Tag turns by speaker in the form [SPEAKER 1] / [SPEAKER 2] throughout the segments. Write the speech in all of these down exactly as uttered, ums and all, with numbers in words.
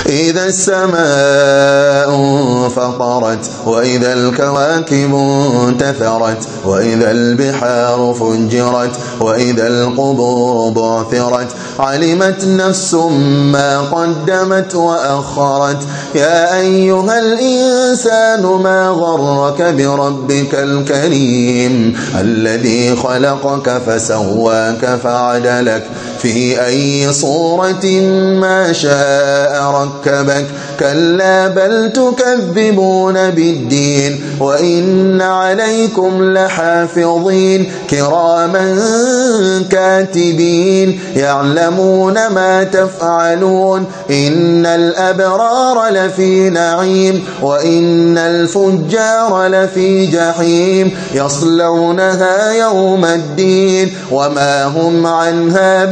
[SPEAKER 1] إذا السماء انفطرت وإذا الكواكب انتثرت وإذا البحار فجرت وإذا القبور بعثرت علمت نفس ما قدمت وأخرت يا أيها الإنسان ما غرك بربك الكريم الذي خلقك فسواك فعدلك في أي صورة ما شاء ركبك كلا بل تكذبون بالدين وإن عليكم لحافظين كراما كاتبين يعلمون ما تفعلون إن الأبرار لفي نعيم وإن الفجار لفي جحيم يصلونها يوم الدين وما هم عنها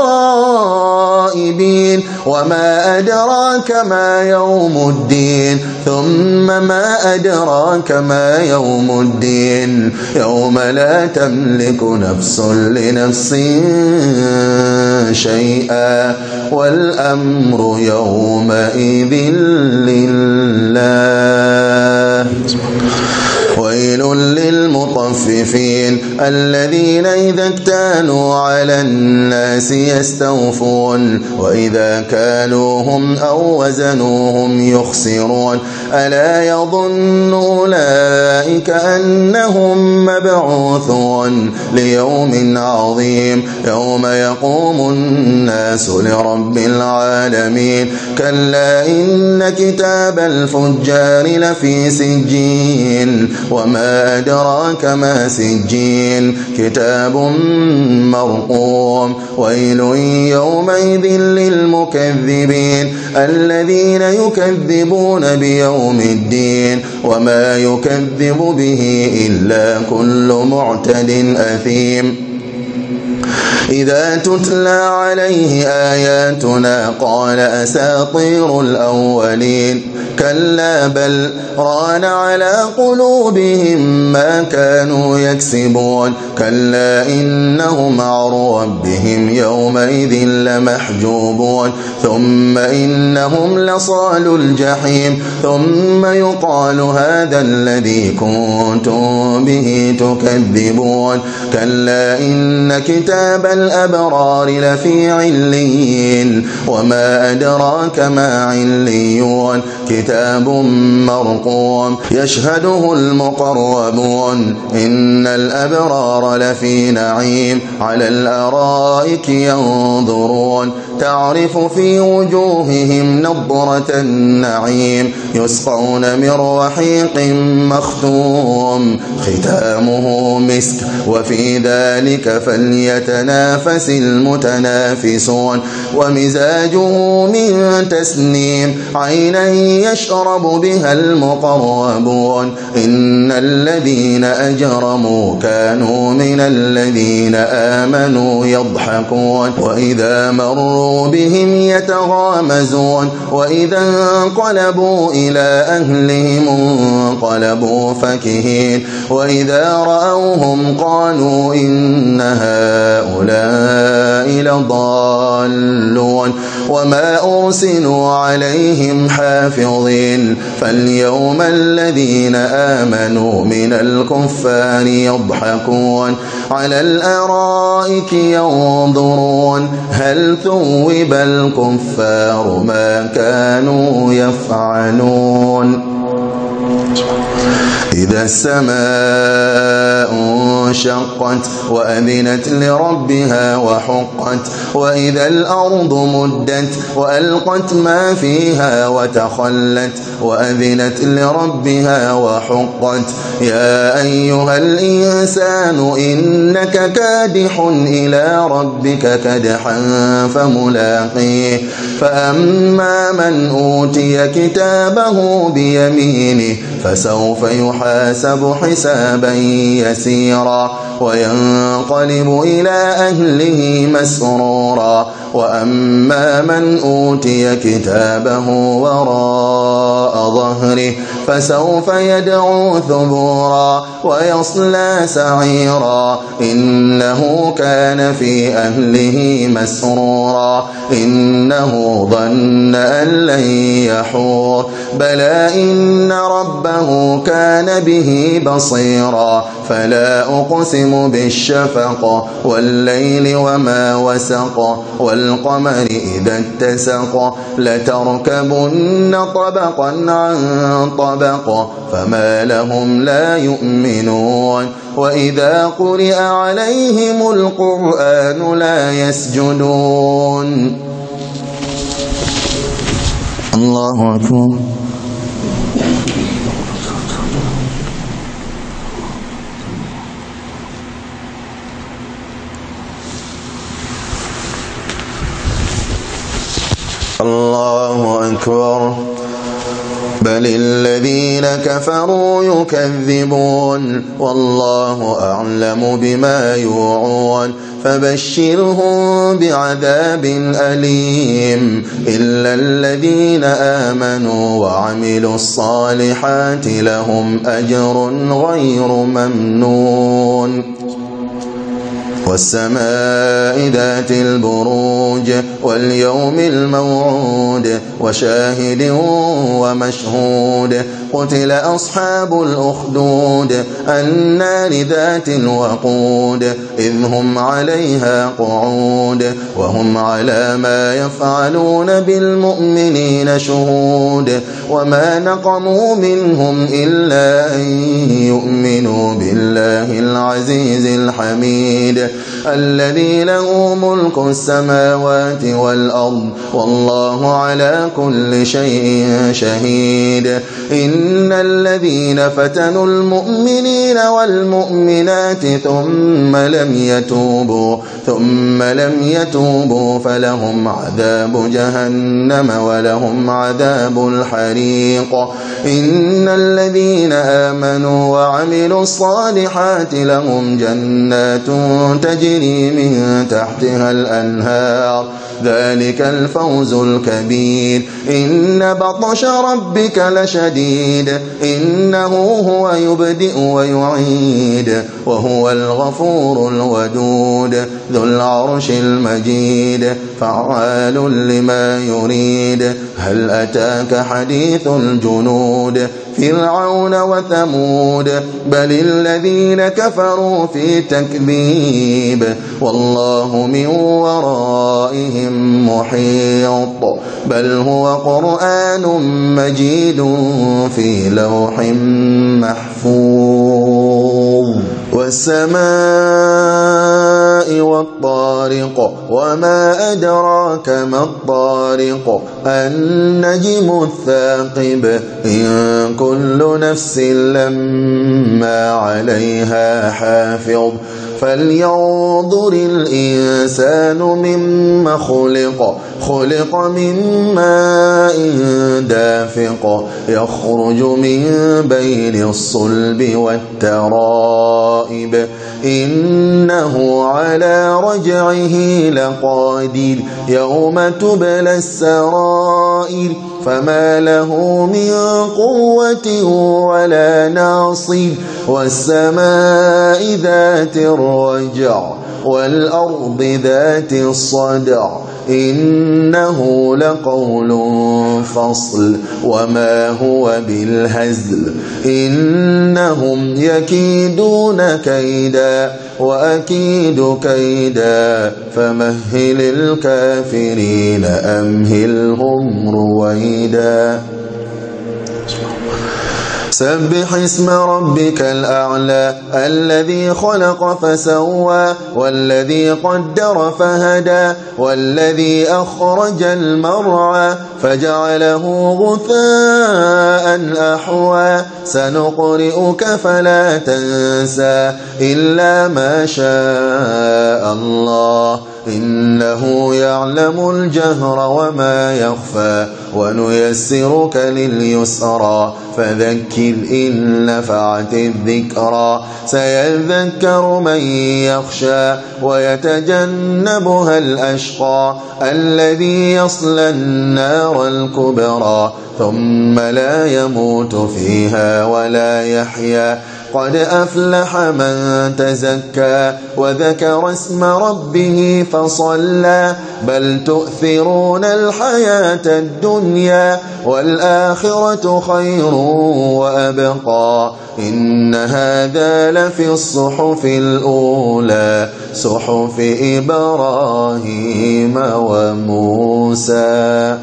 [SPEAKER 1] بغائبين وما أدراك ما يوم الدين ثم ما أدراك ما يوم الدين يوم لا تملك نفس لنفس شيئا والأمر يومئذ لله. ويل للمطففين الذين إذا اكتالوا على الناس يستوفون وإذا كالوهم أو وزنوهم يخسرون ألا يظن أولئك أنهم مبعوثون ليوم عظيم يوم يقوم الناس لرب العالمين كلا إن كتاب الفجار لفي سجين وما أدراك ما سجين كتاب مرقوم ويل يومئذ للمكذبين الذين يكذبون بيوم الدين وما يكذب به إلا كل معتد أثيم إذا تتلى عليه آياتنا قال أساطير الأولين كلا بل ران على قلوبهم ما كانوا يكسبون كلا إنهم عن ربهم يومئذ لمحجوبون ثم إنهم لصالوا الجحيم ثم يقال هذا الذي كنتم به تكذبون كلا إن كتاب الأبرار لفي عليين وما أدراك ما عليون كتاب مرقوم يشهده المقربون إن الأبرار لفي نعيم على الأرائك ينظرون تعرف في وجوههم نضرة النعيم يسقون من رحيق مختوم ختامه مسك وفي ذلك فليتنافس المتنافسون ومزاجه من تسنيم عينا يشرب بها المقربون إن الذين أجرموا كانوا من الذين آمنوا يضحكون وإذا مروا بهم يتغامزون وإذا انقلبوا إلى أهلهم انقلبوا فكهين وإذا رأوهم قالوا إن هؤلاء لضالون وما أرسلوا عليهم حافظين فاليوم الذين آمنوا من الكفار يضحكون على الأرائك ينظرون هل ثوب الكفار ما كانوا يفعلون إذا السماء انشقت وأذنت لربها وحقت وإذا الأرض مدت وألقت ما فيها وتخلت وأذنت لربها وحقت يا أيها الإنسان إنك كادح إلى ربك كدحا فملاقيه فأما من أوتي كتابه بيمينه فسوف يحاسب حسابا يسيرا وينقلب إلى أهله مسرورا وأما من أوتي كتابه وراء ظهره فسوف يدعو ثبورا ويصلى سعيرا إنه كان في أهله مسرورا إنه ظن أن لن يحور بلى إن ربه كان به بصيرا فلا أقسم بالشفق والليل وما وسق والقمر إذا اتسق لتركبن طبقا عن طبق فما لهم لا يؤمنون وإذا قرئ عليهم القرآن لا يسجدون. الله أكبر. الله أكبر. بل الذين كفروا يكذبون والله أعلم بما يوعون فبشرهم بعذاب أليم إلا الذين آمنوا وعملوا الصالحات لهم أجر غير ممنون والسماء ذات البروج واليوم الموعود وشاهد ومشهود قتل أصحاب الأخدود النار ذات الوقود إذ هم عليها قعود وهم على ما يفعلون بالمؤمنين شهود وما نقموا منهم إلا أن يؤمنوا بالله العزيز الحميد الذي له ملك السماوات والأرض والله على كل شيء شهيد إن الذين فتنوا المؤمنين والمؤمنات ثم لم يتوبوا ثم لم يتوبوا فلهم عذاب جهنم ولهم عذاب الحريق إن الذين آمنوا وعملوا الصالحات لهم جنات تجري من تحتها الأنهار ذلك الفوز الكبير إن بطش ربك لشديد إنه هو يبدئ ويعيد وهو الغفور الودود ذو العرش المجيد فعال لما يريد هل أتاك حديث الجنود فرعون وثمود بل الذين كفروا في تكذيب والله من ورائهم محيط بل هو قرآن مجيد في لوح محفوظ والسماء والطارق وما أدراك ما الطارق النجم الثاقب إن كل نفس لما عليها حافظ فلينظر الإنسان مما خلق خلق من ماء دافق يخرج من بين الصلب والترائب إنه على رجعه لقادر يوم تبلى السرائر فما له من قوة ولا ناصر والسماء ذات الرجع والأرض ذات الصدع إنه لقول فصل وما هو بالهزل إنهم يكيدون كيدا وأكيد كيدا فمهل الكافرين أمهلهم رويدا سبح اسم ربك الأعلى الذي خلق فسوى والذي قدر فهدى والذي أخرج المرعى فجعله غثاء أحوى سنقرئك فلا تنسى إلا ما شاء الله إنه يعلم الجهر وما يخفى ونيسرك لليسرى فذكر إن نفعت الذكرى سيذكر من يخشى ويتجنبها الأشقى الذي يصلى النار الكبرى ثم لا يموت فيها ولا يحيا قد أفلح من تزكى وذكر اسم ربه فصلى بل تؤثرون الحياة الدنيا والآخرة خير وأبقى إن هذا لفي الصحف الأولى صحف إبراهيم وموسى.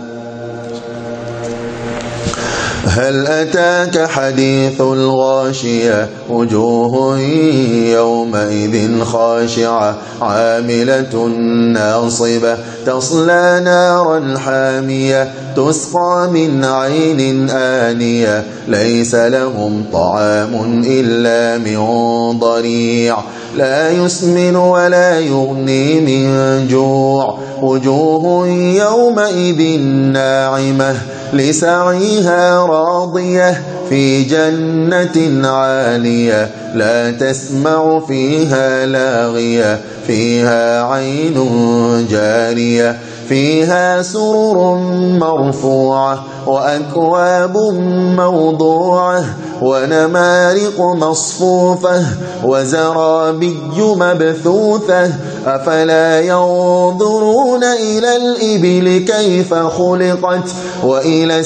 [SPEAKER 1] هل أتاك حديث الغاشية وجوه يومئذ خاشعة عاملة ناصبة تصلى نارا حامية تسقى من عين آنية ليس لهم طعام إلا من ضريع لا يسمن ولا يغني من جوع وجوه يومئذ ناعمة لسعيها راضية في جنة عالية لا تسمع فيها لاغية فيها عين جارية فيها سرر مرفوعة وأكواب موضوعة ونمارق مصفوفة وزرابي مبثوثة أفلا ينظرون إلى الإبل كيف خلقت وإلى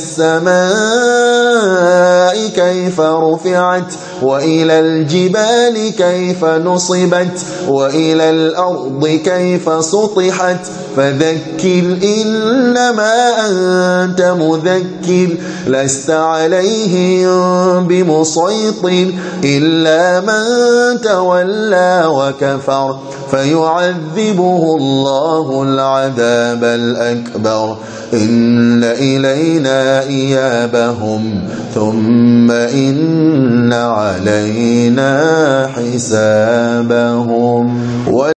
[SPEAKER 1] السماء كيف رفعت وإلى الجبال كيف نصبت وإلى الأرض كيف سطحت فذكر إنما أنت مذكر لست عليهم بمسيطر إلا من تولى وكفر فيعذبه الله العذاب الأكبر إن إلينا إيابهم ثم إن علينا حسابهم.